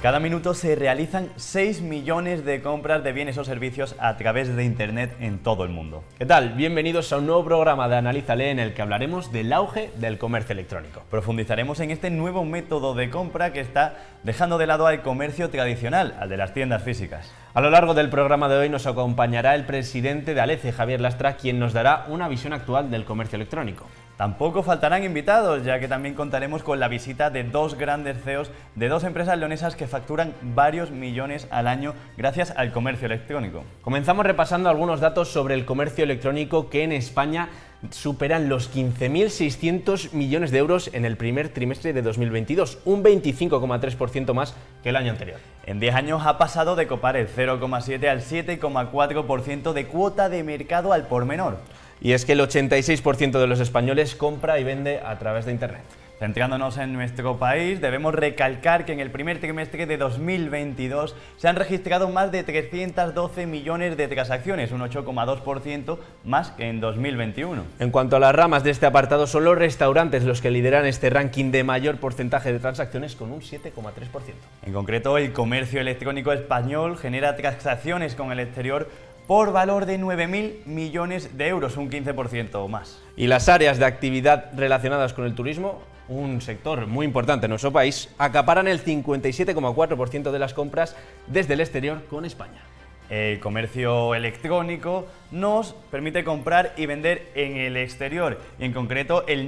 Cada minuto se realizan 6 millones de compras de bienes o servicios a través de Internet en todo el mundo. ¿Qué tal? Bienvenidos a un nuevo programa de Analízale en el que hablaremos del auge del comercio electrónico. Profundizaremos en este nuevo método de compra que está dejando de lado al comercio tradicional, al de las tiendas físicas. A lo largo del programa de hoy nos acompañará el presidente de Alece, Javier Lastra, quien nos dará una visión actual del comercio electrónico. Tampoco faltarán invitados, ya que también contaremos con la visita de dos grandes CEOs de dos empresas leonesas que facturan varios millones al año gracias al comercio electrónico. Comenzamos repasando algunos datos sobre el comercio electrónico que en España superan los 15.600 millones de euros en el primer trimestre de 2022, un 25,3% más que el año anterior. En 10 años ha pasado de copar el 0,7 al 7,4% de cuota de mercado al por menor. Y es que el 86% de los españoles compra y vende a través de Internet. Centrándonos en nuestro país, debemos recalcar que en el primer trimestre de 2022 se han registrado más de 312 millones de transacciones, un 8,2% más que en 2021. En cuanto a las ramas de este apartado, son los restaurantes los que lideran este ranking de mayor porcentaje de transacciones con un 7,3%. En concreto, el comercio electrónico español genera transacciones con el exterior por valor de 9.000 millones de euros, un 15% más. Y las áreas de actividad relacionadas con el turismo, un sector muy importante en nuestro país, acaparan el 57,4% de las compras desde el exterior con España. El comercio electrónico nos permite comprar y vender en el exterior, y en concreto el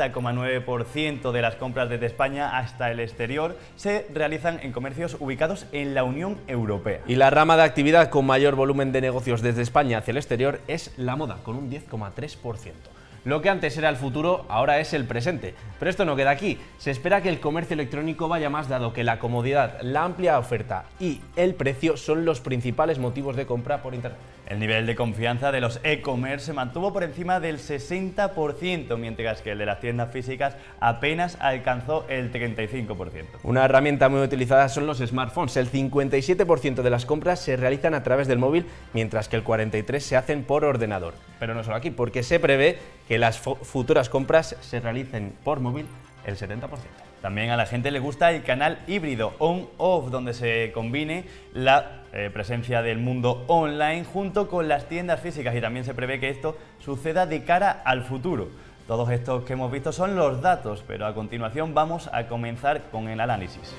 90,9% de las compras desde España hasta el exterior se realizan en comercios ubicados en la Unión Europea. Y la rama de actividad con mayor volumen de negocios desde España hacia el exterior es la moda, con un 10,3%. Lo que antes era el futuro, ahora es el presente. Pero esto no queda aquí. Se espera que el comercio electrónico vaya más, dado que la comodidad, la amplia oferta y el precio son los principales motivos de compra por Internet. El nivel de confianza de los e-commerce se mantuvo por encima del 60%, mientras que el de las tiendas físicas apenas alcanzó el 35%. Una herramienta muy utilizada son los smartphones. El 57% de las compras se realizan a través del móvil, mientras que el 43% se hacen por ordenador. Pero no solo aquí, porque se prevé que las futuras compras se realicen por móvil el 70%. También a la gente le gusta el canal híbrido on-off, donde se combine la presencia del mundo online junto con las tiendas físicas, y también se prevé que esto suceda de cara al futuro. Todos estos que hemos visto son los datos, pero a continuación vamos a comenzar con el análisis.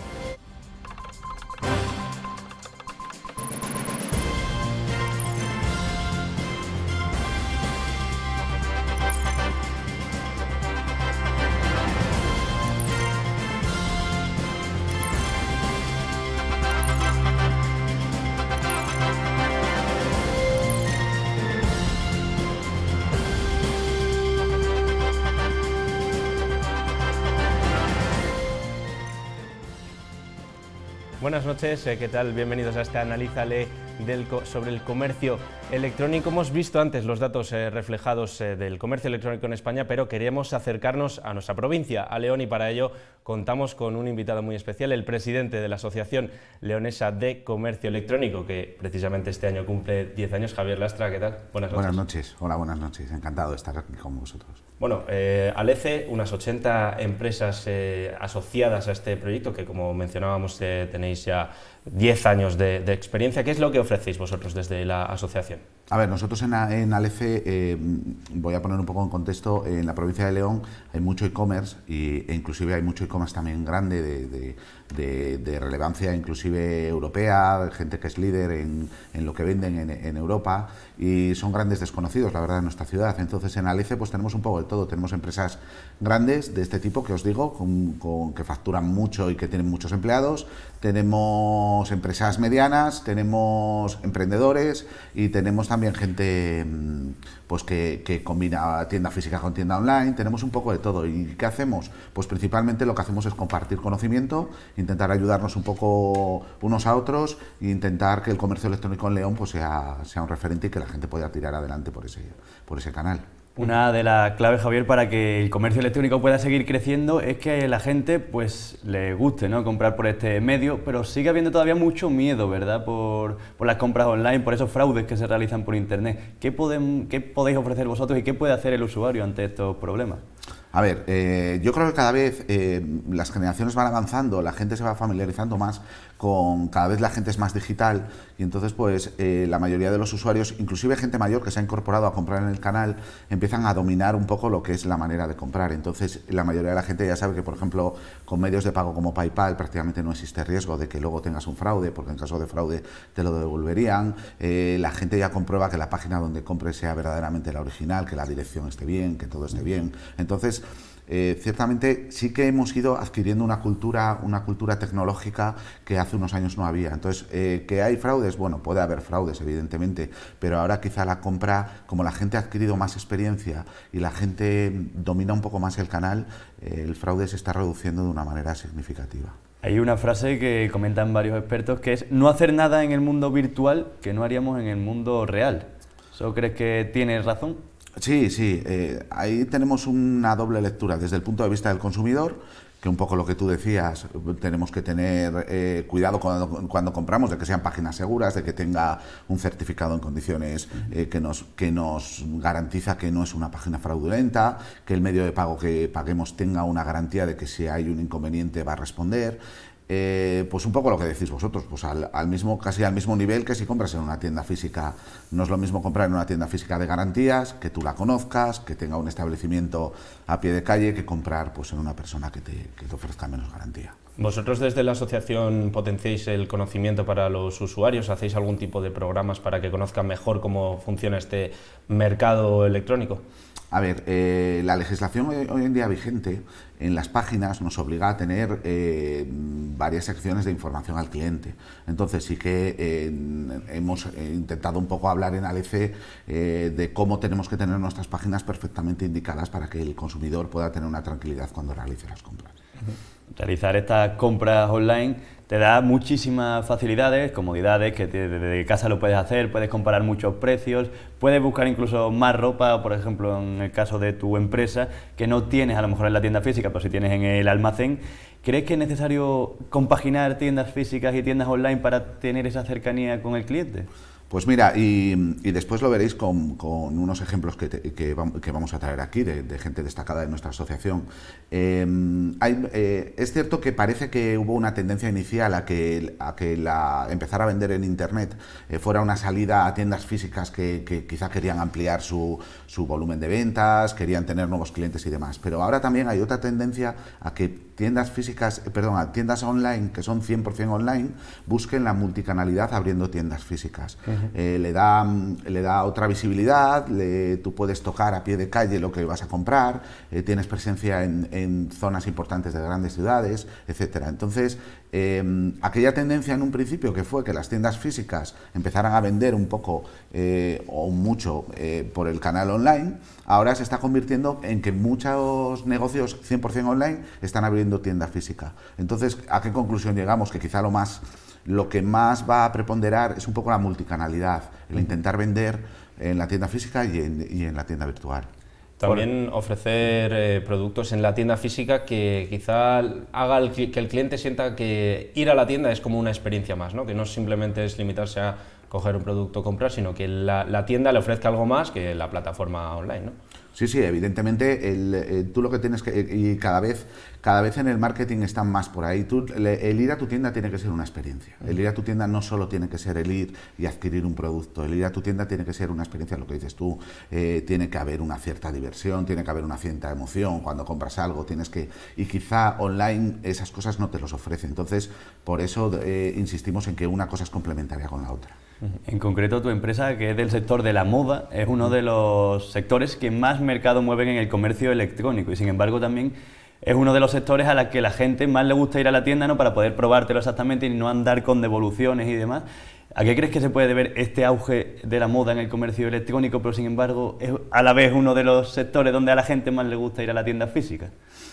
Buenas noches, ¿qué tal? Bienvenidos a este Analízale sobre el comercio electrónico. Hemos visto antes los datos reflejados del comercio electrónico en España, pero queremos acercarnos a nuestra provincia, a León, y para ello contamos con un invitado muy especial, el presidente de la Asociación Leonesa de Comercio Electrónico, que precisamente este año cumple 10 años, Javier Lastra. ¿Qué tal? Buenas noches. Buenas noches, hola, buenas noches, encantado de estar aquí con vosotros. Bueno, Alece, unas 80 empresas asociadas a este proyecto, que como mencionábamos tenéis ya 10 años de experiencia. ¿Qué es lo que ofrecéis vosotros desde la asociación? A ver, nosotros en Alece, voy a poner un poco en contexto, en la provincia de León hay mucho e-commerce e inclusive hay mucho e-commerce también grande de relevancia inclusive europea, gente que es líder en lo que venden en Europa, y son grandes desconocidos, la verdad, en nuestra ciudad. Entonces en Alece pues tenemos un poco de todo, tenemos empresas grandes de este tipo que os digo, que facturan mucho y que tienen muchos empleados, tenemos empresas medianas, tenemos emprendedores y tenemos también gente pues que combina tienda física con tienda online. Tenemos un poco de todo. ¿Y qué hacemos? Pues principalmente lo que hacemos es compartir conocimiento, intentar ayudarnos un poco unos a otros e intentar que el comercio electrónico en León pues sea un referente y que la gente pueda tirar adelante por ese canal. Una de las claves, Javier, para que el comercio electrónico pueda seguir creciendo es que a la gente pues le guste, ¿no?, comprar por este medio, pero sigue habiendo todavía mucho miedo, ¿verdad?, por las compras online, por esos fraudes que se realizan por Internet. ¿Qué podéis ofrecer vosotros y qué puede hacer el usuario ante estos problemas? A ver, yo creo que cada vez las generaciones van avanzando, la gente se va familiarizando más con, cada vez la gente es más digital y entonces pues la mayoría de los usuarios, inclusive gente mayor que se ha incorporado a comprar en el canal, empiezan a dominar un poco lo que es la manera de comprar. Entonces la mayoría de la gente ya sabe que, por ejemplo, con medios de pago como PayPal prácticamente no existe riesgo de que luego tengas un fraude, porque en caso de fraude te lo devolverían. La gente ya comprueba que la página donde compre sea verdaderamente la original, que la dirección esté bien, que todo esté bien. Entonces, ciertamente sí que hemos ido adquiriendo una cultura tecnológica que hace unos años no había. Entonces, ¿que hay fraudes? Bueno, puede haber fraudes, evidentemente, pero ahora quizá la compra, como la gente ha adquirido más experiencia y la gente domina un poco más el canal, el fraude se está reduciendo de una manera significativa. Hay una frase que comentan varios expertos que es no hacer nada en el mundo virtual que no haríamos en el mundo real. ¿Eso crees que tienes razón? Sí, sí, ahí tenemos una doble lectura desde el punto de vista del consumidor, que un poco lo que tú decías, tenemos que tener cuidado cuando compramos, de que sean páginas seguras, de que tenga un certificado en condiciones que nos garantiza que no es una página fraudulenta, que el medio de pago que paguemos tenga una garantía de que si hay un inconveniente va a responder. Pues un poco lo que decís vosotros, pues casi al mismo nivel que si compras en una tienda física. No es lo mismo comprar en una tienda física de garantías, que tú la conozcas, que tenga un establecimiento a pie de calle, que comprar pues en una persona que te ofrezca menos garantía. ¿Vosotros desde la asociación potenciáis el conocimiento para los usuarios? ¿Hacéis algún tipo de programas para que conozcan mejor cómo funciona este mercado electrónico? A ver, la legislación hoy en día vigente en las páginas nos obliga a tener varias secciones de información al cliente. Entonces sí que hemos intentado un poco hablar en ALC de cómo tenemos que tener nuestras páginas perfectamente indicadas para que el consumidor pueda tener una tranquilidad cuando realice las compras. Realizar estas compras online te da muchísimas facilidades, comodidades, que desde casa lo puedes hacer, puedes comparar muchos precios, puedes buscar incluso más ropa, por ejemplo, en el caso de tu empresa, que no tienes a lo mejor en la tienda física, pero sí tienes en el almacén. ¿Crees que es necesario compaginar tiendas físicas y tiendas online para tener esa cercanía con el cliente? Pues mira, y después lo veréis con unos ejemplos que vamos a traer aquí de gente destacada de nuestra asociación. Es cierto que parece que hubo una tendencia inicial a que empezar a vender en Internet fuera una salida a tiendas físicas que quizá querían ampliar su volumen de ventas, querían tener nuevos clientes y demás. Pero ahora también hay otra tendencia a que tiendas online que son 100% online busquen la multicanalidad abriendo tiendas físicas. Le da otra visibilidad, tú puedes tocar a pie de calle lo que vas a comprar, tienes presencia en zonas importantes de grandes ciudades, etcétera. Entonces, aquella tendencia en un principio que fue que las tiendas físicas empezaran a vender un poco o mucho por el canal online, ahora se está convirtiendo en que muchos negocios 100% online están abriendo tienda física. Entonces, ¿a qué conclusión llegamos? Que quizá lo que más va a preponderar es un poco la multicanalidad, el intentar vender en la tienda física y en la tienda virtual. También ofrecer productos en la tienda física que quizá haga que el cliente sienta que ir a la tienda es como una experiencia más, ¿no? Que no simplemente es limitarse a coger un producto, comprar, sino que la tienda le ofrezca algo más que la plataforma online, ¿no? Sí, sí, evidentemente tú lo que tienes que, y cada vez en el marketing están más por ahí, el ir a tu tienda tiene que ser una experiencia, el ir a tu tienda no solo tiene que ser el ir y adquirir un producto, el ir a tu tienda tiene que ser una experiencia, lo que dices tú, tiene que haber una cierta diversión, tiene que haber una cierta emoción cuando compras algo, y quizá online esas cosas no te los ofrece, entonces por eso insistimos en que una cosa es complementaria con la otra. En concreto, tu empresa, que es del sector de la moda, es uno de los sectores que más mercado mueven en el comercio electrónico y, sin embargo, también es uno de los sectores a los que la gente más le gusta ir a la tienda, ¿no?, para poder probártelo exactamente y no andar con devoluciones y demás. ¿A qué crees que se puede deber este auge de la moda en el comercio electrónico, pero, sin embargo, es a la vez uno de los sectores donde a la gente más le gusta ir a la tienda física?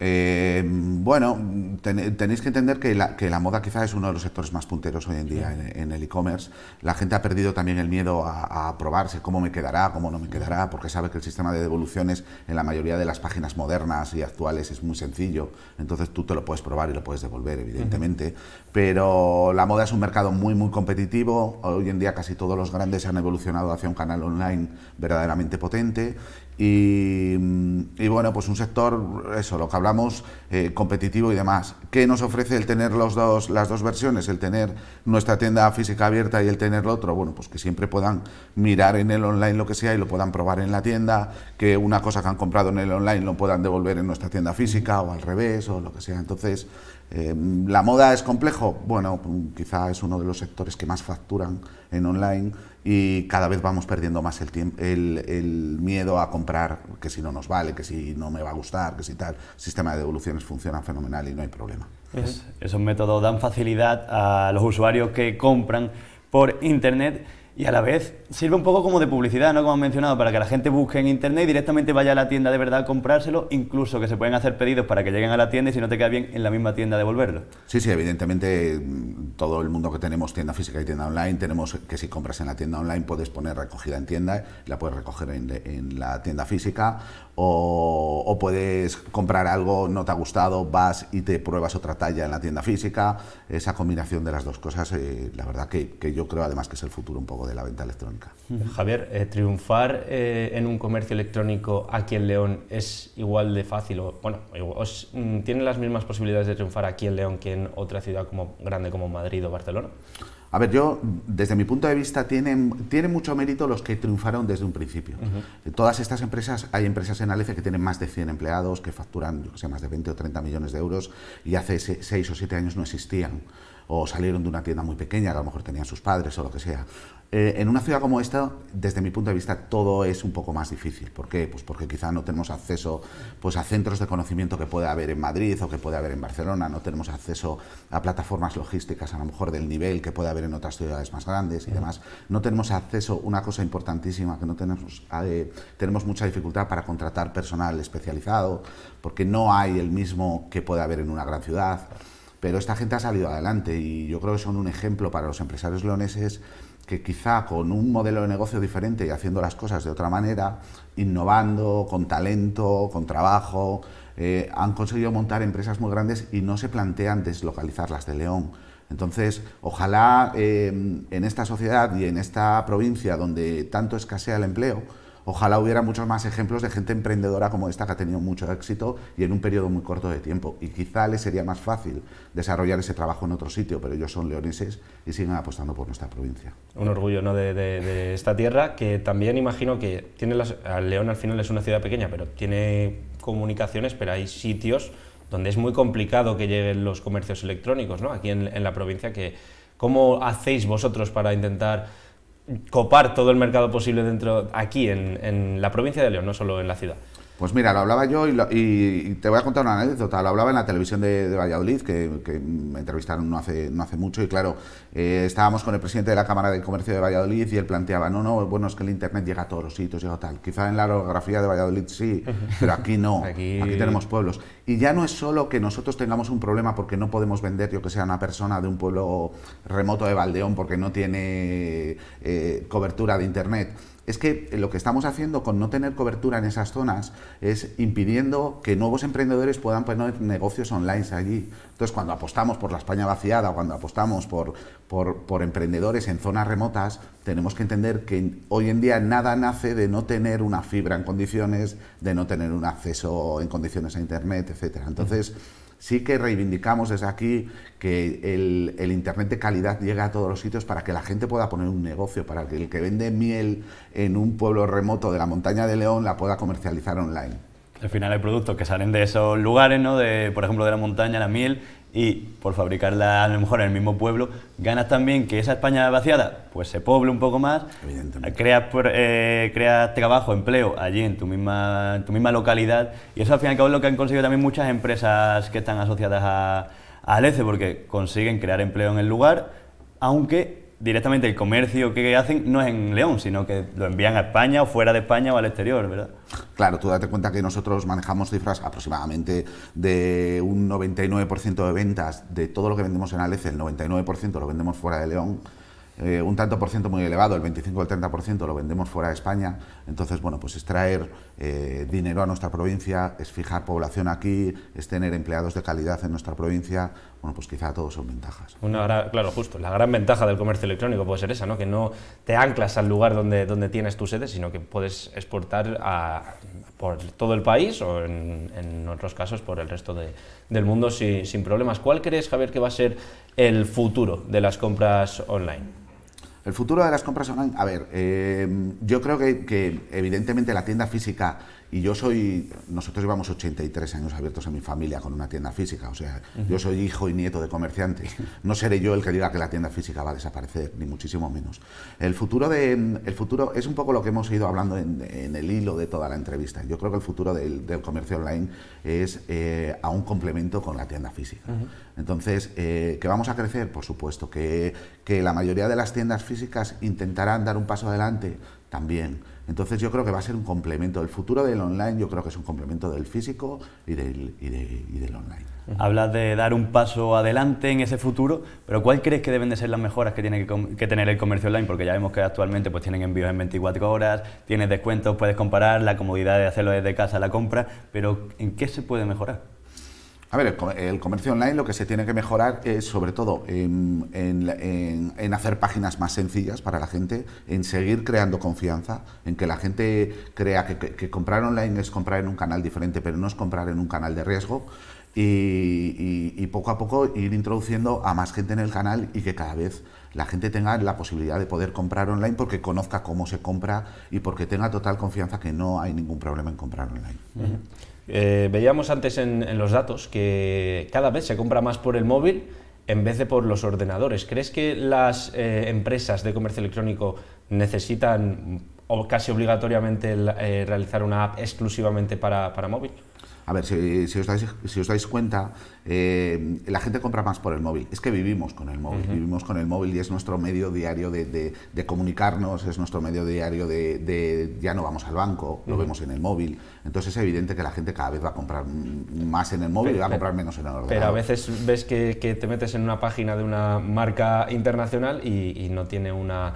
Bueno, tenéis que entender que la moda quizá es uno de los sectores más punteros hoy en día en el e-commerce. La gente ha perdido también el miedo a probarse cómo me quedará, cómo no me quedará, porque sabe que el sistema de devoluciones en la mayoría de las páginas modernas y actuales es muy sencillo. Entonces tú te lo puedes probar y lo puedes devolver, evidentemente. Pero la moda es un mercado muy, muy competitivo. Hoy en día casi todos los grandes han evolucionado hacia un canal online verdaderamente potente. Y bueno, pues un sector, eso, lo que hablamos, competitivo y demás. ¿Qué nos ofrece el tener las dos versiones? El tener nuestra tienda física abierta y el tener lo otro. Bueno, pues que siempre puedan mirar en el online lo que sea y lo puedan probar en la tienda, que una cosa que han comprado en el online lo puedan devolver en nuestra tienda física o al revés o lo que sea. Entonces, ¿la moda es complejo? Bueno, quizá es uno de los sectores que más facturan en online y cada vez vamos perdiendo más el miedo a comprar, que si no nos vale, que si no me va a gustar, que si tal. El sistema de devoluciones funciona fenomenal y no hay problema. Esos métodos dan facilidad a los usuarios que compran por internet y a la vez sirve un poco como de publicidad, ¿no? Como han mencionado, para que la gente busque en internet y directamente vaya a la tienda de verdad a comprárselo, incluso que se pueden hacer pedidos para que lleguen a la tienda y si no te queda bien en la misma tienda devolverlo. Sí, sí, evidentemente todo el mundo que tenemos tienda física y tienda online, tenemos que si compras en la tienda online puedes poner recogida en tienda, la puedes recoger en la tienda física o puedes comprar algo, no te ha gustado, vas y te pruebas otra talla en la tienda física. Esa combinación de las dos cosas, la verdad que yo creo además que es el futuro un poco de la venta electrónica. Javier, triunfar en un comercio electrónico aquí en León es igual de fácil, ¿tiene las mismas posibilidades de triunfar aquí en León que en otra ciudad grande como Madrid o Barcelona? A ver, desde mi punto de vista, tienen mucho mérito los que triunfaron desde un principio. Todas estas empresas, hay empresas en Alece que tienen más de 100 empleados, que facturan, yo que sé, más de 20 o 30 millones de euros y hace 6 o 7 años no existían. O salieron de una tienda muy pequeña, que a lo mejor tenían sus padres o lo que sea. En una ciudad como esta, desde mi punto de vista, todo es un poco más difícil. ¿Por qué? Pues porque quizá no tenemos acceso a centros de conocimiento que puede haber en Madrid o que puede haber en Barcelona, no tenemos acceso a plataformas logísticas a lo mejor del nivel que puede haber en otras ciudades más grandes y demás. No tenemos acceso, una cosa importantísima, que no tenemos mucha dificultad para contratar personal especializado, porque no hay el mismo que puede haber en una gran ciudad. Pero esta gente ha salido adelante y yo creo que son un ejemplo para los empresarios leoneses que quizá con un modelo de negocio diferente y haciendo las cosas de otra manera, innovando, con talento, con trabajo, han conseguido montar empresas muy grandes y no se plantean deslocalizarlas de León. Entonces, ojalá en esta sociedad y en esta provincia donde tanto escasea el empleo, ojalá hubiera muchos más ejemplos de gente emprendedora como esta que ha tenido mucho éxito y en un periodo muy corto de tiempo. Y quizá les sería más fácil desarrollar ese trabajo en otro sitio, pero ellos son leoneses y siguen apostando por nuestra provincia. Un orgullo, ¿no?, de esta tierra, que también imagino que León al final es una ciudad pequeña, pero tiene comunicaciones, pero hay sitios donde es muy complicado que lleguen los comercios electrónicos, ¿no? Aquí en la provincia, ¿cómo hacéis vosotros para intentar copar todo el mercado posible aquí en la provincia de León, no solo en la ciudad? Pues mira, lo hablaba yo y te voy a contar una anécdota. Lo hablaba en la televisión de Valladolid, que me entrevistaron no hace mucho, y claro, estábamos con el presidente de la Cámara de Comercio de Valladolid y él planteaba, bueno, es que el internet llega a todos los sitios, llega tal. Quizá en la orografía de Valladolid sí, pero aquí no, aquí tenemos pueblos. Y ya no es solo que nosotros tengamos un problema porque no podemos vender, yo que sea, una persona de un pueblo remoto de Valdeón porque no tiene cobertura de internet. Es que lo que estamos haciendo con no tener cobertura en esas zonas es impidiendo que nuevos emprendedores puedan poner negocios online allí. Entonces, cuando apostamos por la España vaciada, cuando apostamos por emprendedores en zonas remotas, tenemos que entender que hoy en día nada nace de no tener una fibra en condiciones, de no tener un acceso en condiciones a internet, etcétera. Entonces, sí que reivindicamos desde aquí que el internet de calidad llegue a todos los sitios para que la gente pueda poner un negocio, para que el que vende miel en un pueblo remoto de la montaña de León la pueda comercializar online. Al final hay productos que salen de esos lugares, ¿no? Por ejemplo, de la montaña, la miel, y por fabricarla a lo mejor en el mismo pueblo, ganas también que esa España vaciada pues se poble un poco más, creas trabajo, empleo allí en tu misma localidad, y eso al fin y al cabo es lo que han conseguido también muchas empresas que están asociadas a Alece, porque consiguen crear empleo en el lugar, aunque directamente el comercio que hacen no es en León, sino que lo envían a España o fuera de España o al exterior, ¿verdad? Claro, tú date cuenta que nosotros manejamos cifras aproximadamente de un 99% de ventas de todo lo que vendemos en Alece, el 99% lo vendemos fuera de León. Un tanto por ciento muy elevado, el 25 o el 30% lo vendemos fuera de España. Entonces, bueno, pues es traer dinero a nuestra provincia, es fijar población aquí, es tener empleados de calidad en nuestra provincia. Bueno, pues quizá todos son ventajas. Claro, justo, la gran ventaja del comercio electrónico puede ser esa, ¿no? Que no te anclas al lugar donde tienes tu sede, sino que puedes exportar por todo el país o en otros casos por el resto del mundo sin problemas. ¿Cuál crees, Javier, que va a ser el futuro de las compras online? El futuro de las compras online, a ver, yo creo que evidentemente la tienda física, y nosotros llevamos 83 años abiertos en mi familia con una tienda física, o sea, yo soy hijo y nieto de comerciantes, no seré yo el que diga que la tienda física va a desaparecer, ni muchísimo menos. El futuro es un poco lo que hemos ido hablando en el hilo de toda la entrevista. Yo creo que el futuro del comercio online es a un complemento con la tienda física. Entonces, ¿que vamos a crecer? Por supuesto, que la mayoría de las tiendas físicas intentarán dar un paso adelante, también. Entonces yo creo que va a ser un complemento. El futuro del online yo creo que es un complemento del físico y del online. Hablas de dar un paso adelante en ese futuro, pero ¿cuál crees que deben de ser las mejoras que tiene que tener el comercio online? Porque ya vemos que actualmente pues tienen envíos en 24 horas, tienes descuentos, puedes comparar, la comodidad de hacerlo desde casa la compra, pero ¿en qué se puede mejorar? A ver, el comercio online lo que se tiene que mejorar es sobre todo en hacer páginas más sencillas para la gente, en seguir creando confianza, en que la gente crea que comprar online es comprar en un canal diferente, pero no es comprar en un canal de riesgo, y poco a poco ir introduciendo a más gente en el canal y que cada vez la gente tenga la posibilidad de poder comprar online porque conozca cómo se compra y porque tenga total confianza que no hay ningún problema en comprar online. Veíamos antes en los datos que cada vez se compra más por el móvil en vez de por los ordenadores. ¿Crees que las empresas de comercio electrónico necesitan o casi obligatoriamente realizar una app exclusivamente para móvil? A ver, si os dais cuenta, la gente compra más por el móvil. Es que vivimos con el móvil, vivimos con el móvil y es nuestro medio diario de comunicarnos, es nuestro medio diario ya no vamos al banco, lo vemos en el móvil. Entonces es evidente que la gente cada vez va a comprar más en el móvil y va a comprar menos en el ordenador. Pero a veces ves que te metes en una página de una marca internacional y no tiene una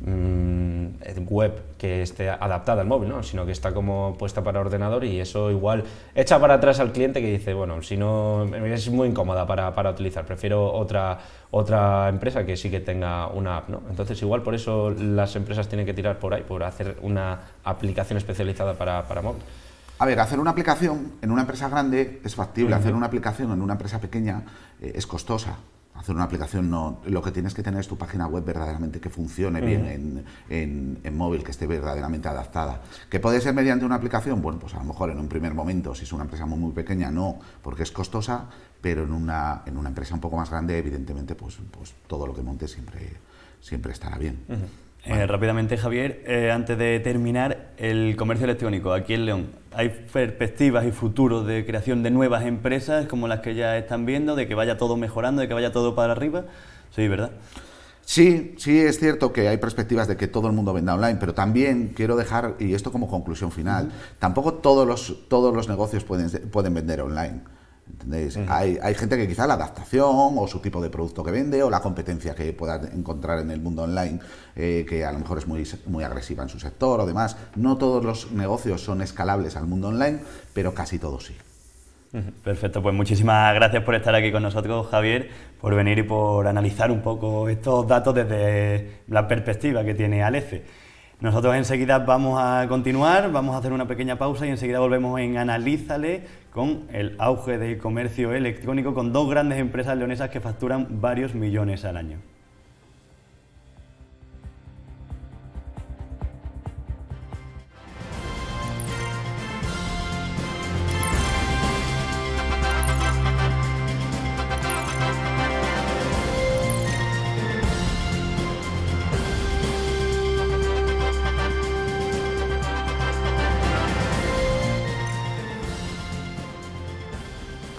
web que esté adaptada al móvil, ¿no? Sino que está como puesta para ordenador y eso igual echa para atrás al cliente que dice, bueno, si no, es muy incómoda para utilizar, prefiero otra empresa que sí que tenga una app, ¿no? Entonces igual por eso las empresas tienen que tirar por ahí, por hacer una aplicación especializada para móvil. A ver, hacer una aplicación en una empresa grande es factible, hacer una aplicación en una empresa pequeña es costosa. Hacer una aplicación no, lo que tienes que tener es tu página web verdaderamente que funcione bien en móvil, que esté verdaderamente adaptada. ¿Que puede ser mediante una aplicación? Bueno, pues a lo mejor en un primer momento, si es una empresa muy pequeña, no, porque es costosa, pero en una empresa un poco más grande, evidentemente, pues todo lo que monte siempre estará bien. Vale. Rápidamente, Javier, antes de terminar, el comercio electrónico aquí en León, ¿hay perspectivas y futuros de creación de nuevas empresas como las que ya están viendo, de que vaya todo mejorando, de que vaya todo para arriba? Sí, ¿verdad? Sí, es cierto que hay perspectivas de que todo el mundo venda online, pero también quiero dejar, y esto como conclusión final, tampoco todos los negocios pueden vender online. ¿Entendéis? Hay gente que quizá la adaptación o su tipo de producto que vende o la competencia que pueda encontrar en el mundo online, que a lo mejor es muy agresiva en su sector o demás. No todos los negocios son escalables al mundo online, pero casi todos sí. Perfecto, pues muchísimas gracias por estar aquí con nosotros, Javier, por venir y por analizar un poco estos datos desde la perspectiva que tiene Alece. Nosotros enseguida vamos a continuar, vamos a hacer una pequeña pausa y enseguida volvemos en Analízale con el auge del comercio electrónico con dos grandes empresas leonesas que facturan varios millones al año.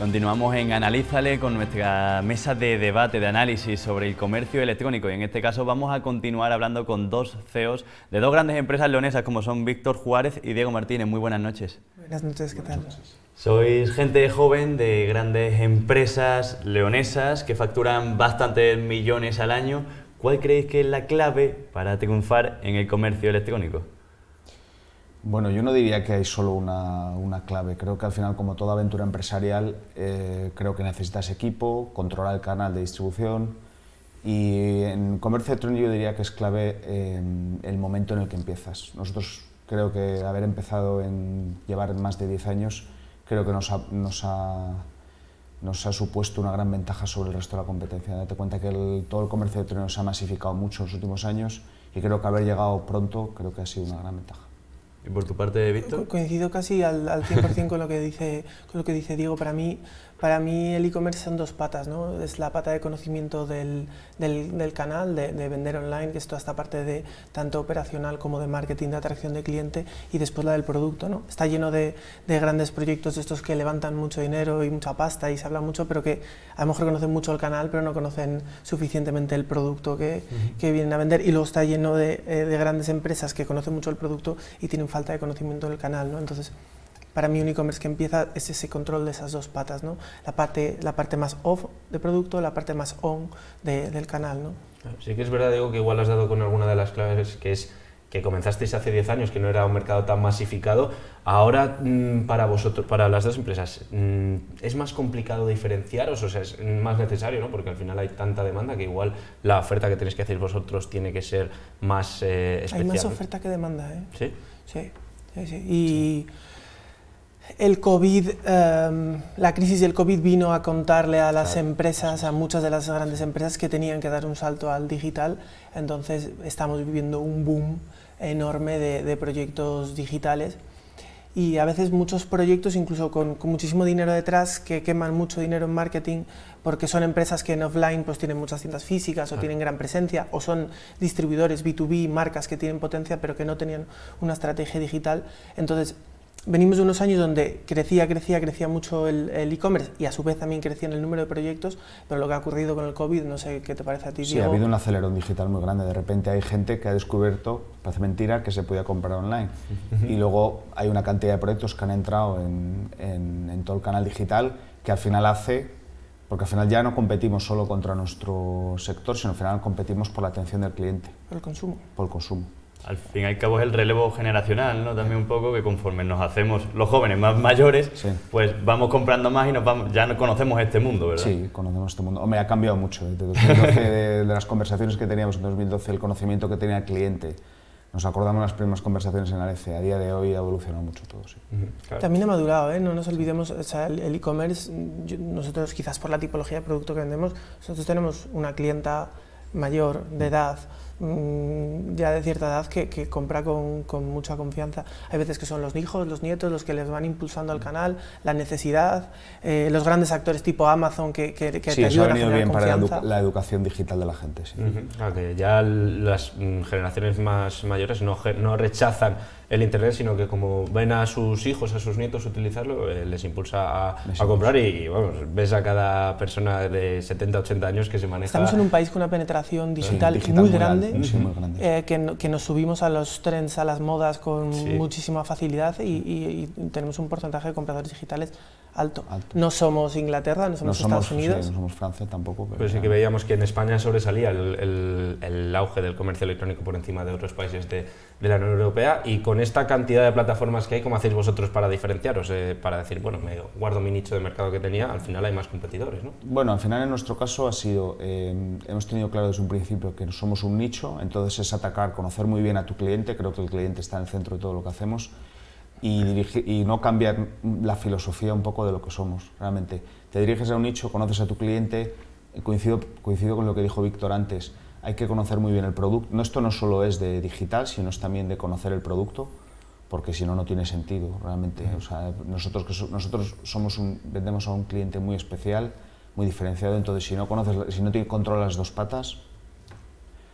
Continuamos en Analízale con nuestra mesa de debate, de análisis sobre el comercio electrónico, y en este caso vamos a continuar hablando con dos CEOs de dos grandes empresas leonesas como son Víctor Juárez y Diego Martínez. Muy buenas noches. Buenas noches, ¿qué tal? Sois gente joven de grandes empresas leonesas que facturan bastantes millones al año. ¿Cuál creéis que es la clave para triunfar en el comercio electrónico? Bueno, yo no diría que hay solo una clave. Creo que al final, como toda aventura empresarial, creo que necesitas equipo, controlar el canal de distribución, y en comercio electrónico yo diría que es clave el momento en el que empiezas. Nosotros creo que haber empezado en llevar más de 10 años creo que nos ha supuesto una gran ventaja sobre el resto de la competencia. Date cuenta que todo el comercio electrónico se ha masificado mucho en los últimos años y creo que haber llegado pronto creo que ha sido una gran ventaja. ¿Y por tu parte, Víctor? Coincido casi al 100% con lo que dice Diego. Para mí el e-commerce son dos patas, ¿no? Es la pata de conocimiento del canal, de vender online, que es toda esta parte de tanto operacional como de marketing, de atracción de cliente, y después la del producto, ¿no? Está lleno de grandes proyectos estos que levantan mucho dinero y mucha pasta y se habla mucho, pero que a lo mejor conocen mucho el canal, pero no conocen suficientemente el producto que vienen a vender. Y luego está lleno de grandes empresas que conocen mucho el producto y tienen falta de conocimiento del canal, ¿no? Entonces, para mí un e-commerce que empieza es ese control de esas dos patas, ¿no? La parte más off de producto, la parte más on del canal, ¿no? Sí que es verdad, Diego, que igual has dado con alguna de las claves, que es que comenzasteis hace 10 años, que no era un mercado tan masificado. Ahora, para vosotros, para las dos empresas, ¿es más complicado diferenciaros? O sea, es más necesario, ¿no? Porque al final hay tanta demanda que igual la oferta que tenéis que hacer vosotros tiene que ser más especial. Hay más oferta que demanda, ¿eh? ¿Sí? Sí. Y el COVID, la crisis del COVID vino a contarle a las empresas, a muchas de las grandes empresas, que tenían que dar un salto al digital. Entonces estamos viviendo un boom enorme de proyectos digitales, y a veces muchos proyectos incluso con muchísimo dinero detrás, que queman mucho dinero en marketing, porque son empresas que en offline pues tienen muchas tiendas físicas o tienen gran presencia, o son distribuidores B2B, marcas que tienen potencia pero que no tenían una estrategia digital. Entonces venimos de unos años donde crecía mucho el e-commerce, y a su vez también crecía en el número de proyectos, pero lo que ha ocurrido con el COVID, no sé qué te parece a ti, Sí, Diego. ha habido un acelerón digital muy grande. De repente hay gente que ha descubierto, parece mentira, que se podía comprar online. Y luego hay una cantidad de proyectos que han entrado en todo el canal digital, que al final porque al final ya no competimos solo contra nuestro sector, sino al final competimos por la atención del cliente. Por el consumo. Por el consumo. Al fin y al cabo es el relevo generacional, ¿no? También un poco, que conforme nos hacemos los jóvenes más mayores, Sí. pues vamos comprando más y ya no conocemos este mundo, ¿verdad? Sí, conocemos este mundo. Hombre, ha cambiado mucho. Desde 2012, de las conversaciones que teníamos en 2012, el conocimiento que tenía el cliente. Nos acordamos de las primeras conversaciones en Alece. A día de hoy ha evolucionado mucho todo, sí. Claro. También ha madurado, ¿eh? No nos olvidemos, o sea, el e-commerce, nosotros quizás por la tipología de producto que vendemos, nosotros tenemos una clienta mayor, de edad, ya de cierta edad, que compra con mucha confianza. Hay veces que son los hijos, los nietos los que les van impulsando al canal, la necesidad, los grandes actores tipo Amazon que Sí, te eso ha ayudan a venido generar bien para confianza. la educación digital de la gente. Sí. Claro, que ya las generaciones más mayores no rechazan el internet, sino que como ven a sus hijos, a sus nietos utilizarlo, les impulsa a comprar, y vamos, ves a cada persona de 70, 80 años que se maneja. Estamos en un país con una penetración digital, digital muy muy grande, alta, sí, muy grande. que nos subimos a los trends, a las modas con muchísima facilidad, y tenemos un porcentaje de compradores digitales alto. No somos Inglaterra, no somos Estados Unidos. Sí, no somos Francia tampoco. Pero sí que veíamos que en España sobresalía el auge del comercio electrónico por encima de otros países de la Unión Europea, y con esta cantidad de plataformas que hay, ¿cómo hacéis vosotros para diferenciaros? Para decir, bueno, me guardo mi nicho de mercado que tenía, al final hay más competidores, ¿no? Bueno, al final en nuestro caso ha sido, hemos tenido claro desde un principio que somos un nicho, entonces es atacar, conocer muy bien a tu cliente, creo que el cliente está en el centro de todo lo que hacemos, y no cambiar la filosofía un poco de lo que somos, realmente. Te diriges a un nicho, conoces a tu cliente, coincido con lo que dijo Víctor antes, hay que conocer muy bien el producto. No, esto no solo es de digital, sino es también de conocer el producto, porque si no, no tiene sentido realmente. O sea, nosotros vendemos a un cliente muy especial, muy diferenciado, entonces si no controlas las dos patas,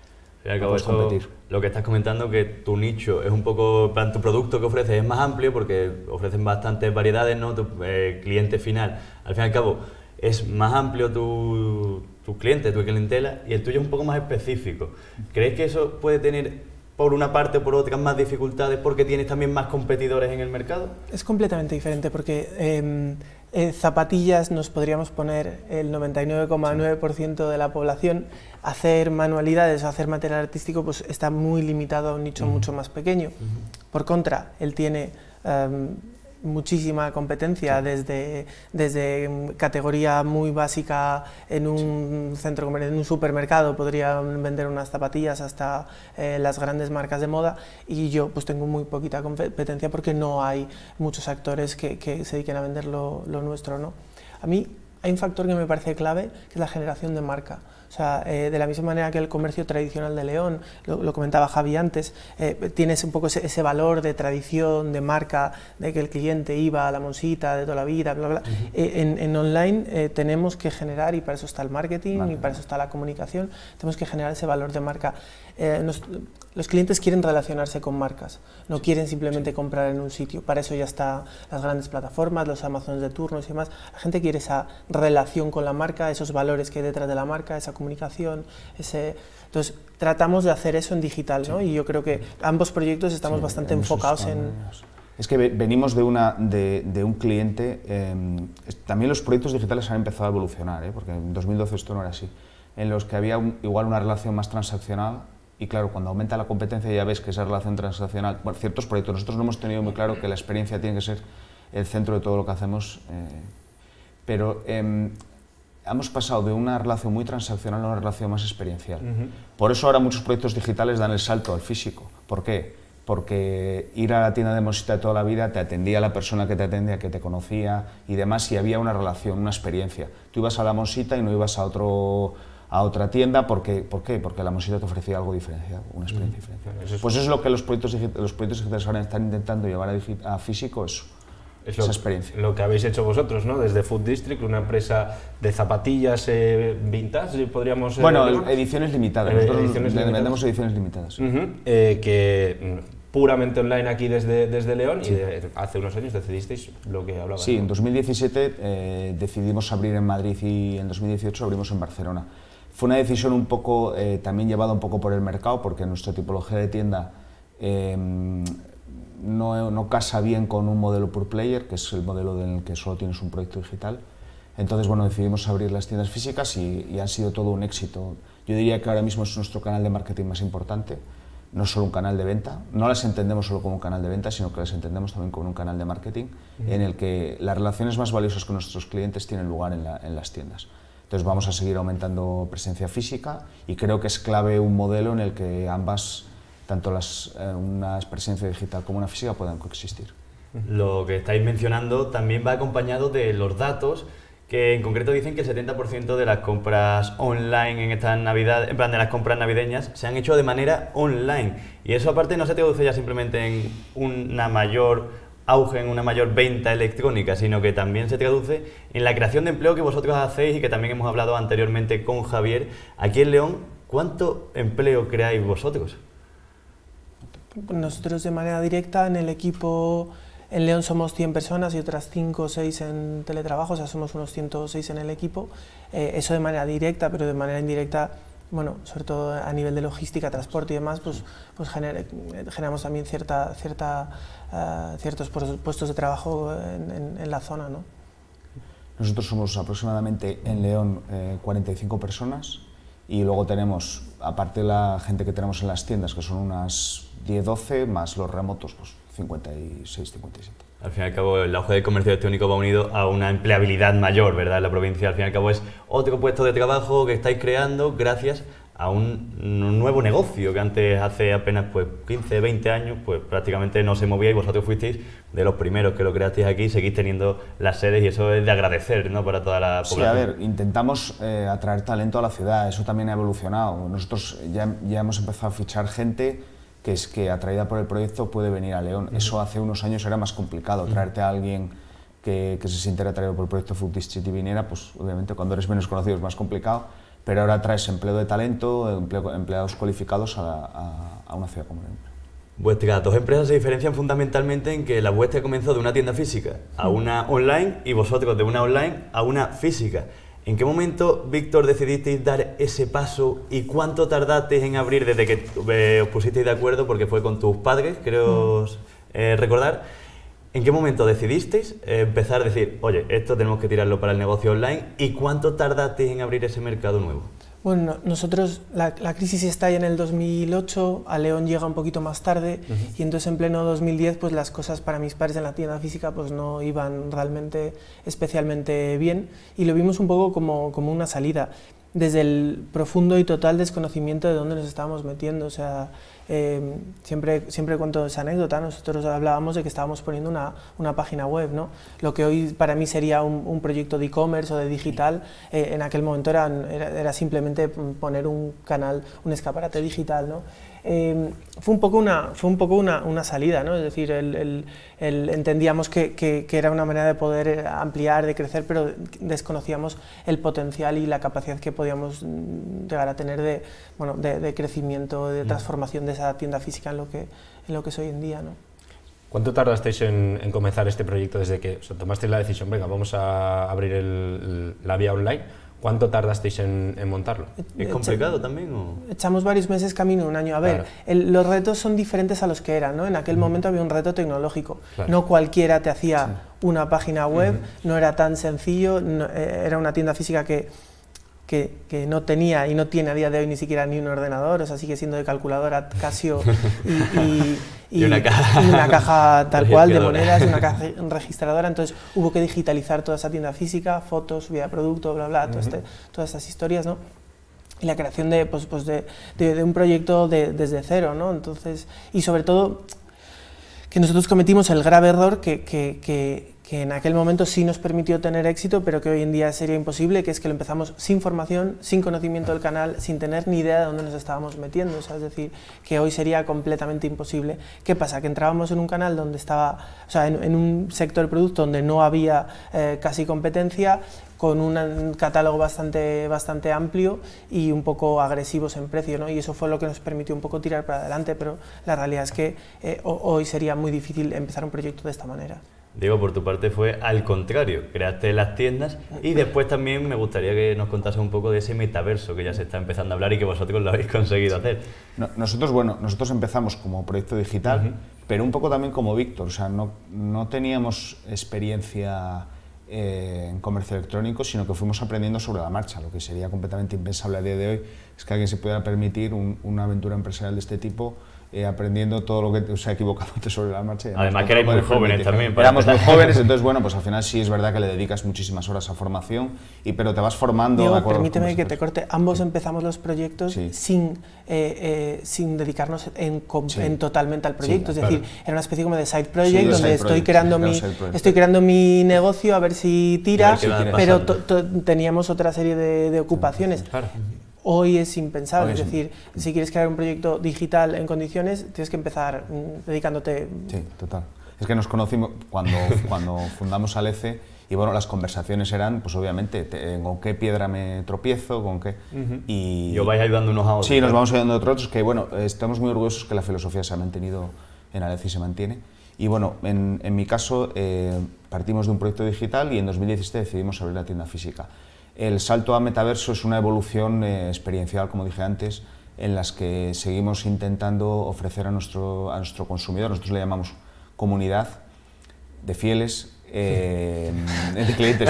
puedes competir. Lo que estás comentando, que tu nicho es un poco, en plan, tu producto que ofreces es más amplio porque ofrecen bastantes variedades, ¿no? Tu cliente final, al fin y al cabo, es más amplio tu cliente, tu clientela, y el tuyo es un poco más específico. ¿Crees que eso puede tener, por una parte o por otra, más dificultades porque tienes también más competidores en el mercado? Es completamente diferente porque zapatillas nos podríamos poner el 99,9% de la población. Hacer manualidades o hacer material artístico pues está muy limitado a un nicho mucho más pequeño. Por contra, él tiene muchísima competencia, desde categoría muy básica en un centro comercial, en un supermercado podrían vender unas zapatillas, hasta las grandes marcas de moda, y yo pues tengo muy poquita competencia porque no hay muchos actores que se dediquen a vender lo nuestro, ¿no? A mí hay un factor que me parece clave, que es la generación de marca. O sea, de la misma manera que el comercio tradicional de León, lo comentaba Javi antes, tienes un poco ese valor de tradición, de marca, de que el cliente iba a la Monsita de toda la vida, bla, bla. En online tenemos que generar, y para eso está el marketing, y para eso está la comunicación, tenemos que generar ese valor de marca. Los clientes quieren relacionarse con marcas, no quieren simplemente comprar en un sitio. Para eso ya están las grandes plataformas, los Amazones de turnos y demás. La gente quiere esa relación con la marca, esos valores que hay detrás de la marca, esa comunicación, Entonces, tratamos de hacer eso en digital, ¿no? Y yo creo que ambos proyectos estamos bastante enfocados en... Es que venimos de un cliente, también los proyectos digitales han empezado a evolucionar, porque en 2012 esto no era así, en los que había igual una relación más transaccional. Y claro, cuando aumenta la competencia ya ves que esa relación transaccional, bueno, ciertos proyectos, nosotros no hemos tenido muy claro que la experiencia tiene que ser el centro de todo lo que hacemos, pero hemos pasado de una relación muy transaccional a una relación más experiencial. Por eso ahora muchos proyectos digitales dan el salto al físico. ¿Por qué? Porque ir a la tienda de Monsita de toda la vida te atendía la persona que te atendía, que te conocía y demás, y había una relación, una experiencia. Tú ibas a la Monsita y no ibas a otra tienda. ¿Por qué? Porque la Monsita te ofrecía algo diferenciado, una experiencia diferenciada. Pues eso es lo que los proyectos digitales ahora están intentando llevar a físico, esa experiencia. Lo que habéis hecho vosotros, ¿no? Desde Food District, una empresa de zapatillas vintage, podríamos... Bueno, ediciones limitadas. Nosotros vendemos ediciones limitadas. Que puramente online aquí desde León, y hace unos años decidisteis lo que hablaba. Sí, en 2017 decidimos abrir en Madrid y en 2018 abrimos en Barcelona. Fue una decisión un poco, también llevada un poco por el mercado, porque nuestra tipología de tienda no casa bien con un modelo pure player, que es el modelo en el que solo tienes un proyecto digital. Entonces, bueno, decidimos abrir las tiendas físicas y han sido todo un éxito. Yo diría que ahora mismo es nuestro canal de marketing más importante, no solo un canal de venta. No las entendemos solo como un canal de venta, sino que las entendemos también como un canal de marketing, en el que las relaciones más valiosas con nuestros clientes tienen lugar en las tiendas. Entonces vamos a seguir aumentando presencia física, y creo que es clave un modelo en el que ambas, tanto una presencia digital como una física, puedan coexistir. Lo que estáis mencionando también va acompañado de los datos, que en concreto dicen que el 70% de las compras online en estas Navidades, en plan de las compras navideñas, se han hecho de manera online. Y eso aparte no se traduce ya simplemente en una mayor auge, en una mayor venta electrónica, sino que también se traduce en la creación de empleo que vosotros hacéis, y que también hemos hablado anteriormente con Javier. Aquí en León, ¿cuánto empleo creáis vosotros? Nosotros de manera directa en el equipo, en León somos 100 personas y otras 5 o 6 en teletrabajo, o sea, somos unos 106 en el equipo. Eso de manera directa, pero de manera indirecta, bueno, sobre todo a nivel de logística, transporte y demás, pues generamos también ciertos puestos de trabajo en la zona, ¿no? Nosotros somos aproximadamente en León 45 personas, y luego tenemos, aparte de la gente que tenemos en las tiendas, que son unas 10-12, más los remotos, pues 56-57. Al fin y al cabo, el auge del comercio electrónico va unido a una empleabilidad mayor, ¿verdad? En la provincia, al fin y al cabo, es otro puesto de trabajo que estáis creando gracias a un nuevo negocio que antes, hace apenas 15, 20 años, pues prácticamente no se movía, y vosotros fuisteis de los primeros que lo creasteis aquí, seguís teniendo las sedes, y eso es de agradecer, ¿no?, para toda la población. Sí, a ver, intentamos atraer talento a la ciudad, eso también ha evolucionado. Nosotros ya hemos empezado a fichar gente que atraída por el proyecto puede venir a León. Eso hace unos años era más complicado, traerte a alguien que se sintiera atraído por el proyecto Food District y viniera, pues obviamente cuando eres menos conocido es más complicado, pero ahora traes empleo de talento, empleados cualificados a una ciudad como León. Vuestras dos empresas se diferencian fundamentalmente en que la vuestra comenzó de una tienda física a una online y vosotros de una online a una física. ¿En qué momento, Víctor, decidisteis dar ese paso y cuánto tardasteis en abrir desde que os pusisteis de acuerdo, porque fue con tus padres, creo recordar? ¿En qué momento decidisteis empezar a decir, oye, esto tenemos que tirarlo para el negocio online? ¿Y cuánto tardasteis en abrir ese mercado nuevo? Bueno, nosotros, la crisis estalla en el 2008, a León llega un poquito más tarde, y entonces en pleno 2010 pues las cosas para mis padres en la tienda física pues no iban realmente especialmente bien, y lo vimos un poco como una salida, desde el profundo y total desconocimiento de dónde nos estábamos metiendo. O sea, siempre cuento esa anécdota. Nosotros hablábamos de que estábamos poniendo una página web, ¿no? Lo que hoy para mí sería un proyecto de e-commerce o de digital, en aquel momento era simplemente poner un canal, un escaparate digital, ¿no? Fue un poco una salida, ¿no? Es decir, entendíamos que era una manera de poder ampliar, de crecer, pero desconocíamos el potencial y la capacidad que podíamos llegar a tener de crecimiento, de transformación de esa tienda física en lo que es hoy en día, ¿no? ¿Cuánto tardasteis en comenzar este proyecto desde que tomasteis la decisión, venga, vamos a abrir la vía online? ¿Cuánto tardasteis en montarlo? ¿Es complicado también? ¿O? Echamos varios meses camino, un año. A ver, los retos son diferentes a los que eran, ¿no? En aquel momento había un reto tecnológico. Claro. No cualquiera te hacía una página web, no era tan sencillo, era una tienda física que no tenía y no tiene a día de hoy ni siquiera ni un ordenador, o sea, sigue siendo de calculadora Casio y una caja tal cual de monedas, y una caja registradora. Entonces hubo que digitalizar toda esa tienda física, fotos, subida de producto, bla bla, todas estas historias, ¿no? Y la creación de un proyecto desde cero, ¿no? Entonces, y sobre todo que nosotros cometimos el grave error que en aquel momento sí nos permitió tener éxito, pero que hoy en día sería imposible, que es que lo empezamos sin formación, sin conocimiento del canal, sin tener ni idea de dónde nos estábamos metiendo. O sea, es decir, que hoy sería completamente imposible. ¿Qué pasa? Que entrábamos en un canal donde estaba, o sea, en un sector de producto donde no había casi competencia, con un catálogo bastante amplio y un poco agresivos en precio, ¿no? Y eso fue lo que nos permitió un poco tirar para adelante, pero la realidad es que hoy sería muy difícil empezar un proyecto de esta manera. Diego, por tu parte fue al contrario, creaste las tiendas y después también me gustaría que nos contases un poco de ese metaverso que ya se está empezando a hablar y que vosotros lo habéis conseguido hacer. Nosotros empezamos como proyecto digital, pero un poco también como Víctor, o sea, no teníamos experiencia en comercio electrónico, sino que fuimos aprendiendo sobre la marcha. Lo que sería completamente impensable a día de hoy es que alguien se pudiera permitir una aventura empresarial de este tipo, aprendiendo todo lo que se ha equivocado sobre la marcha. Además que erais muy jóvenes también. Éramos muy jóvenes, entonces bueno, pues al final sí es verdad que le dedicas muchísimas horas a formación, pero te vas formando. Diego, permíteme que te corte. Ambos empezamos los proyectos sin dedicarnos totalmente al proyecto. Es decir, era una especie como de side project, donde estoy creando mi negocio a ver si tira, pero teníamos otra serie de ocupaciones. Claro. Hoy es impensable, es decir, si quieres crear un proyecto digital en condiciones, tienes que empezar dedicándote... Sí, total. Es que nos conocimos cuando fundamos Alece, y bueno, las conversaciones eran, pues obviamente, con qué piedra me tropiezo, con qué... Y os vais ayudando unos a otros. Sí, nos vamos ayudando a otros, que bueno, estamos muy orgullosos que la filosofía se ha mantenido en Alece y se mantiene. Y bueno, en mi caso, partimos de un proyecto digital y en 2017 decidimos abrir la tienda física. El salto a metaverso es una evolución experiencial, como dije antes, en las que seguimos intentando ofrecer a nuestro consumidor, nosotros le llamamos comunidad de fieles, de clientes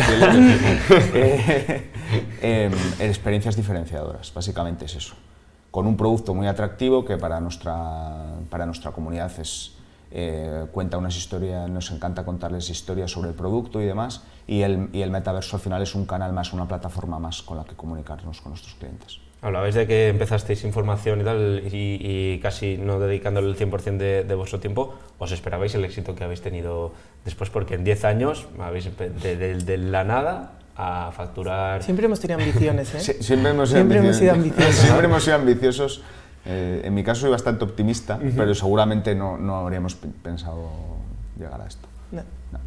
fieles, experiencias diferenciadoras, básicamente es eso. Con un producto muy atractivo que para nuestra comunidad cuenta unas historias, nos encanta contarles historias sobre el producto y demás, y el metaverso al final es un canal más, una plataforma más con la que comunicarnos con nuestros clientes. Hablabais de que empezasteis información y tal, y casi no dedicándole el 100% de vuestro tiempo. ¿Os esperabais el éxito que habéis tenido después? Porque en 10 años habéis de la nada a facturar... Siempre hemos tenido ambiciones, ¿eh? Siempre hemos sido ambiciosos. Siempre hemos sido ambiciosos. En mi caso soy bastante optimista, pero seguramente no habríamos pensado llegar a esto. No.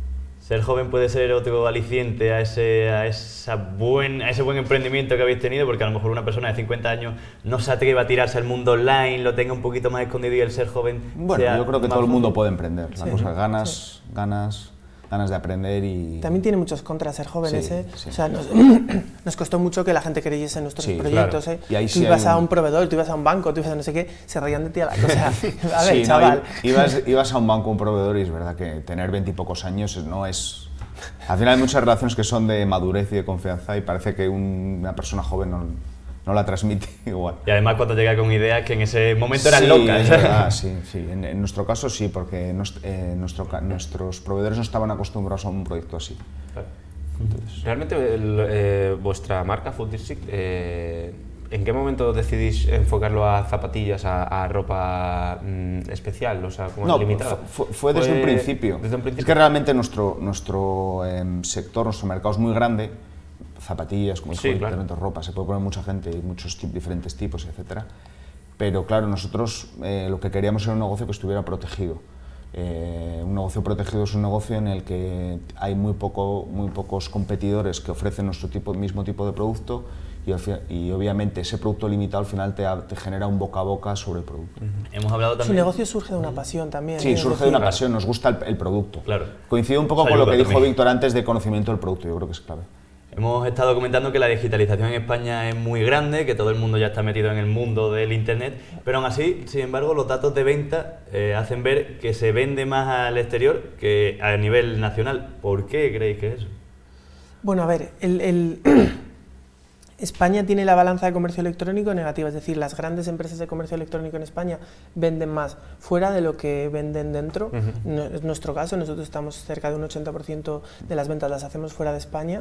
Ser joven puede ser otro aliciente a ese buen emprendimiento que habéis tenido, porque a lo mejor una persona de 50 años no se atreve a tirarse al mundo online, lo tenga un poquito más escondido y el ser joven. Bueno, yo creo que todo el mundo puede emprender. La cosa, ganas de aprender y... También tiene muchos contras ser jóvenes, Sí. O sea, nos costó mucho que la gente creyese en nuestros proyectos, claro. Y ahí tú ibas a un proveedor, tú ibas a un banco, tú ibas a no sé qué, se reían de ti a la cosa. A ver, Sí, chaval. ibas a un banco, un proveedor, y es verdad que tener 20 y pocos años no es... Al final hay muchas relaciones que son de madurez y de confianza y parece que una persona joven no la transmite igual. Y además cuando llega con ideas que en ese momento eran Sí, locas. es verdad, sí. En nuestro caso sí, porque nuestros proveedores no estaban acostumbrados a un proyecto así. Claro. Entonces, realmente vuestra marca Food District, ¿en qué momento decidís enfocarlo a zapatillas, a ropa especial, o sea, como limitada? Fue desde un principio. Desde un principio. Es que realmente nuestro sector, nuestro mercado es muy grande. Zapatillas, como Sí, claro. ropa, se puede poner mucha gente y muchos diferentes tipos, etcétera. Pero claro, nosotros lo que queríamos era un negocio que estuviera protegido. Un negocio protegido es un negocio en el que hay muy pocos competidores que ofrecen mismo tipo de producto y obviamente ese producto limitado al final te genera un boca a boca sobre el producto. Hemos hablado también... Su negocio surge de una pasión también. Sí, es surge de decir, una pasión, nos gusta el producto. Claro. Coincide un poco Eso con lo ayuda que dijo también. Víctor antes de conocimiento del producto, yo creo que es clave. Hemos estado comentando que la digitalización en España es muy grande, que todo el mundo ya está metido en el mundo del Internet, pero aún así, sin embargo, los datos de venta hacen ver que se vende más al exterior que a nivel nacional. ¿Por qué creéis que es eso? Bueno, a ver, España tiene la balanza de comercio electrónico negativa, es decir, las grandes empresas de comercio electrónico en España venden más fuera de lo que venden dentro. No es nuestro caso, nosotros estamos cerca de un 80% de las ventas las hacemos fuera de España.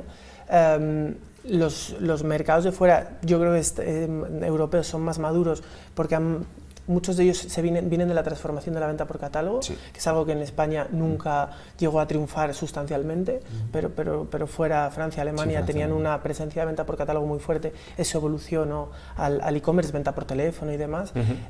Los mercados de fuera, yo creo que europeos son más maduros porque muchos de ellos vienen de la transformación de la venta por catálogo, Sí. que es algo que en España nunca llegó a triunfar sustancialmente, pero fuera, Francia, Alemania, Francia, tenían una presencia de venta por catálogo muy fuerte. Eso evolucionó al e-commerce, venta por teléfono y demás.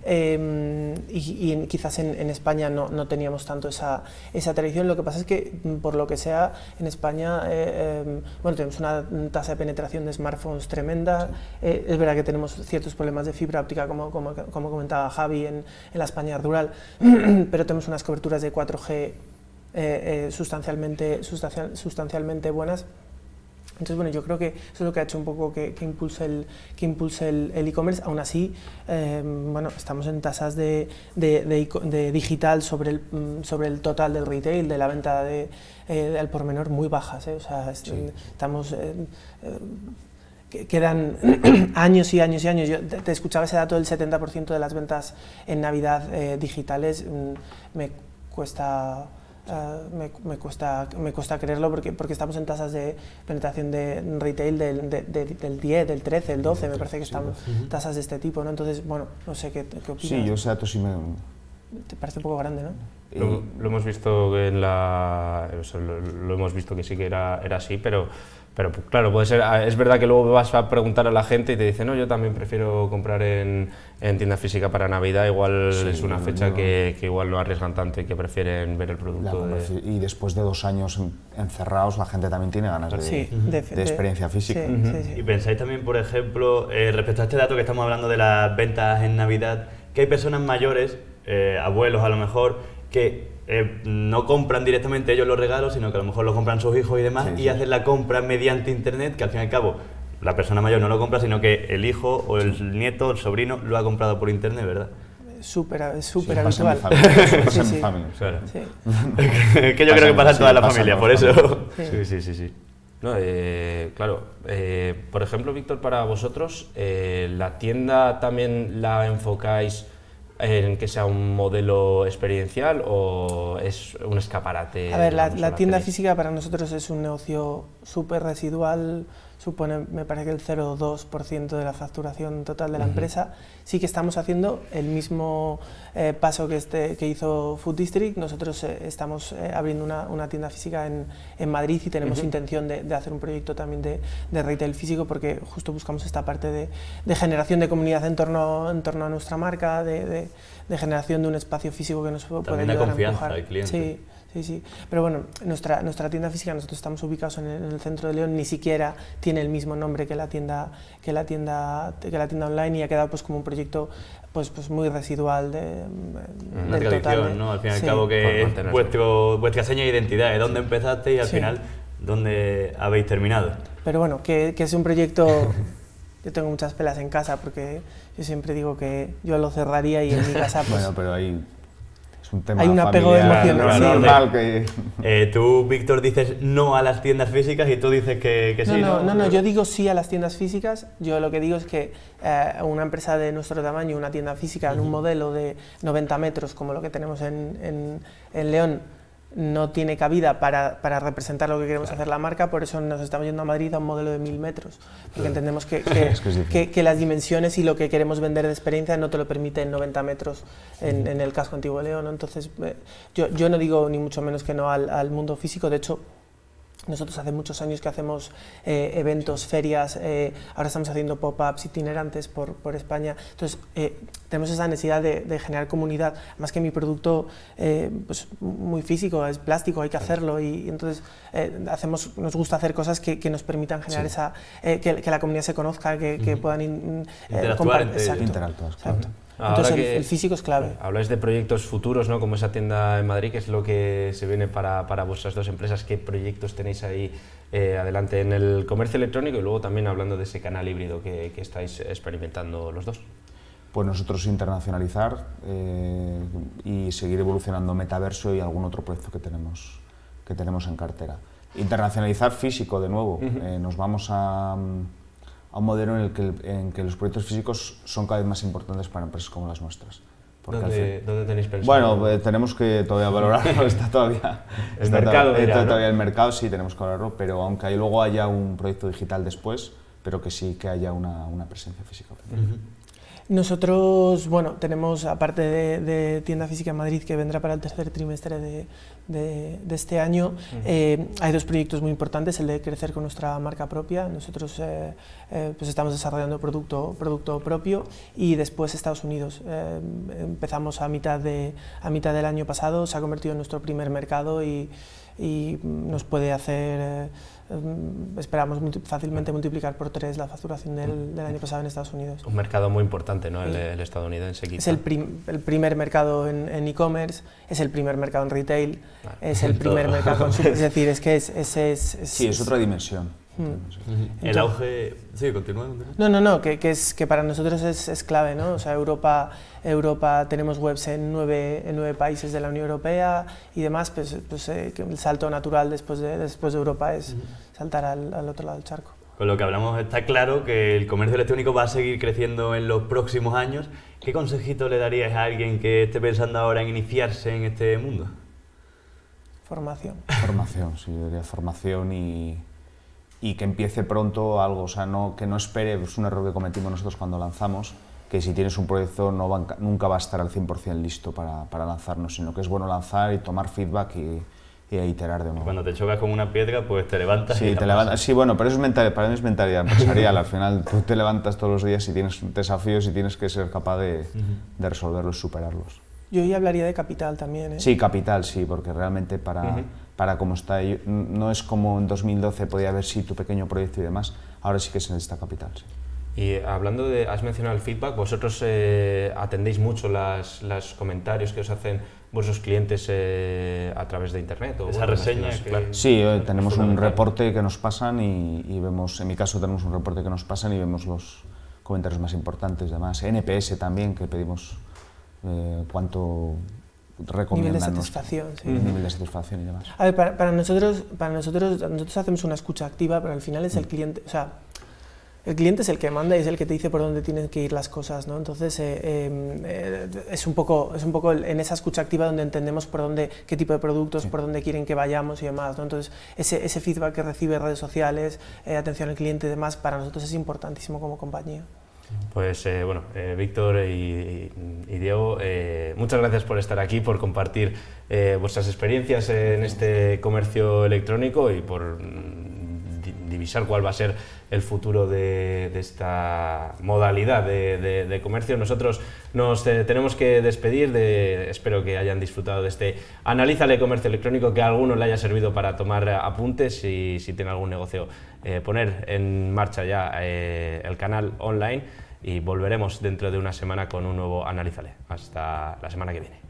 Quizás en España no teníamos tanto esa tradición. Lo que pasa es que, por lo que sea, en España tenemos una tasa de penetración de smartphones tremenda. Es verdad que tenemos ciertos problemas de fibra óptica, como comentaba Javi, en la España rural, pero tenemos unas coberturas de 4G sustancialmente buenas. Entonces, bueno, yo creo que eso es lo que ha hecho un poco que impulse el e-commerce. Aún así, estamos en tasas de digital sobre el total del retail, de la venta al por menor, muy bajas, O sea, estamos... quedan años y años y años. Yo te escuchaba ese dato del 70% de las ventas en Navidad digitales. Me cuesta creerlo porque estamos en tasas de penetración de retail del 10, del 13, del 12, me parece que estamos tasas de este tipo, ¿no? Entonces, bueno, no sé qué opinas. Sí, yo ese dato sí me... Te parece un poco grande, ¿no? Lo hemos visto lo hemos visto que sí que era así, pero claro, puede ser, es verdad que luego vas a preguntar a la gente y te dicen, no, yo también prefiero comprar en tienda física para Navidad, igual es una fecha que igual no arriesgan tanto y que prefieren ver el producto. Y después de 2 años encerrados, la gente también tiene ganas de experiencia física. Y pensáis también, por ejemplo, respecto a este dato que estamos hablando de las ventas en Navidad, que hay personas mayores, abuelos a lo mejor, que no compran directamente ellos los regalos, sino que a lo mejor lo compran sus hijos y demás, y hacen la compra mediante internet, que al fin y al cabo la persona mayor no lo compra, sino que el hijo o el nieto o el sobrino lo ha comprado por internet, ¿verdad? Súper Sí, habitual. pasa en mi familia. Claro. Sí. Que yo creo que pasa en toda la pasa en familia, la por eso. familia. Sí. No, claro, por ejemplo, Víctor, para vosotros, ¿la tienda también la enfocáis en que sea un modelo experiencial o es un escaparate? A ver, la tienda física para nosotros es un negocio súper residual, supone, me parece que el 0,2% de la facturación total de la empresa. Sí que estamos haciendo el mismo paso que hizo Food District. Nosotros estamos abriendo una tienda física en Madrid y tenemos intención de hacer un proyecto también de retail físico, porque justo buscamos esta parte de generación de comunidad en torno a nuestra marca, de generación de un espacio físico que nos puede ayudar a empujar. Al cliente. Sí, Sí, sí. Pero bueno, nuestra tienda física, nosotros estamos ubicados en el centro de León, ni siquiera tiene el mismo nombre que la tienda online, y ha quedado pues como un proyecto pues muy residual una tradición, ¿no? Al fin y al cabo, que es vuestra seña de identidad, de dónde empezaste y al final dónde habéis terminado. Pero bueno, que es un proyecto. Yo tengo muchas pelas en casa porque yo siempre digo que yo lo cerraría y en mi casa pues... Bueno, pero ahí es un tema hay un apego emocional. Normal que... Tú, Víctor, dices no a las tiendas físicas y tú dices que sí, ¿no? No, yo digo sí a las tiendas físicas. Yo lo que digo es que una empresa de nuestro tamaño, una tienda física en un modelo de 90 metros como lo que tenemos en León, no tiene cabida para representar lo que queremos hacer la marca, por eso nos estamos yendo a Madrid a un modelo de 1000 metros, porque entendemos que las dimensiones y lo que queremos vender de experiencia no te lo permite en 90 metros en el casco antiguo de León, ¿no? Entonces yo no digo ni mucho menos que no al mundo físico. De hecho, nosotros hace muchos años que hacemos eventos, ferias, ahora estamos haciendo pop-ups itinerantes por España, entonces tenemos esa necesidad de generar comunidad, más que mi producto pues muy físico, es plástico, hay que hacerlo, y entonces nos gusta hacer cosas que nos permitan generar esa, que la comunidad se conozca, que puedan interactuar entre ellos. Exacto. Entonces el físico es clave. Habláis de proyectos futuros, ¿no? Como esa tienda en Madrid, que es lo que se viene para vuestras dos empresas. ¿Qué proyectos tenéis ahí adelante en el comercio electrónico? Y luego también hablando de ese canal híbrido que estáis experimentando los dos. Pues nosotros internacionalizar y seguir evolucionando metaverso y algún otro proyecto que tenemos en cartera. Internacionalizar físico de nuevo. Nos vamos a un modelo en que los proyectos físicos son cada vez más importantes para empresas como las nuestras. ¿Dónde tenéis pensado? Bueno, tenemos que todavía valorarlo, está todavía el mercado, sí, tenemos que valorarlo, pero aunque luego haya un proyecto digital después, pero que sí que haya una presencia física. Nosotros, bueno, tenemos, aparte de tienda física en Madrid, que vendrá para el tercer trimestre de este año, hay dos proyectos muy importantes: el de crecer con nuestra marca propia. Nosotros pues estamos desarrollando producto propio, y después Estados Unidos. Empezamos a mitad del año pasado, se ha convertido en nuestro primer mercado y nos puede hacer... esperamos fácilmente multiplicar por 3 la facturación del año pasado en Estados Unidos. Un mercado muy importante, ¿no? El estadounidense. Quizá. Es el primer mercado en e-commerce, es el primer mercado en retail, es el primer mercado en es decir, es que es otra dimensión. El auge... Sí, continúa. No, que para nosotros es clave, ¿no? O sea, Europa tenemos webs en 9 países de la Unión Europea y demás, pues el salto natural después de Europa es saltar al otro lado del charco. Con lo que hablamos está claro que el comercio electrónico va a seguir creciendo en los próximos años. ¿Qué consejito le darías a alguien que esté pensando ahora en iniciarse en este mundo? Formación. Formación, sí, yo diría formación y que empiece pronto algo, o sea, que no espere. Es un error que cometimos nosotros cuando lanzamos, que si tienes un proyecto nunca va a estar al 100% listo para lanzarnos, sino que es bueno lanzar y tomar feedback y iterar de nuevo. Cuando te chocas con una piedra, pues te levantas. Sí, sí, bueno, pero para mí es mentalidad empresarial. Al final tú te levantas todos los días y tienes desafíos y tienes que ser capaz de resolverlos y superarlos. Yo ya hablaría de capital también, ¿eh? Sí, capital, sí, porque realmente para cómo está, no es como en 2012 podía haber sí tu pequeño proyecto y demás, ahora sí que se necesita capital. Sí. Y hablando has mencionado el feedback, vosotros atendéis mucho los comentarios que os hacen vuestros clientes a través de internet. ¿O esas reseñas? Claro. Sí, tenemos un reporte que nos pasan y vemos, en mi caso tenemos un reporte que nos pasan y vemos los comentarios más importantes, además NPS también, que pedimos cuánto recomiendan. Nivel de satisfacción, sí. Nivel de satisfacción y demás. A ver, para nosotros hacemos una escucha activa, pero al final es el cliente, o sea, el cliente es el que manda y es el que te dice por dónde tienen que ir las cosas, ¿no? Entonces es un poco en esa escucha activa donde entendemos qué tipo de productos, por dónde quieren que vayamos y demás, ¿no? Entonces ese feedback que recibe redes sociales, atención al cliente y demás, para nosotros es importantísimo como compañía. Pues bueno, Víctor y Diego, muchas gracias por estar aquí, por compartir vuestras experiencias en este comercio electrónico y por divisar cuál va a ser el futuro de esta modalidad de comercio. Nosotros nos tenemos que despedir, espero que hayan disfrutado de este Analízale Comercio Electrónico, que a algunos le haya servido para tomar apuntes y si tiene algún negocio poner en marcha ya el canal online, y volveremos dentro de una semana con un nuevo Analízale. Hasta la semana que viene.